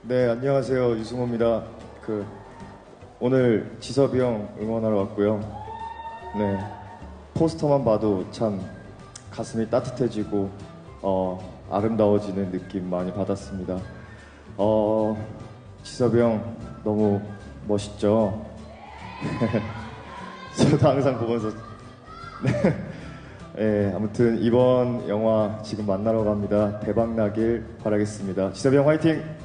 네, 안녕하세요. 유승호입니다. 오늘 지섭이 형 응원하러 왔고요. 네, 포스터만 봐도 참 가슴이 따뜻해지고, 아름다워지는 느낌 많이 받았습니다. 지섭이 형 너무 멋있죠? 저도 항상 보면서. 네, 아무튼 이번 영화 지금 만나러 갑니다. 대박 나길 바라겠습니다. 지섭이 형 화이팅!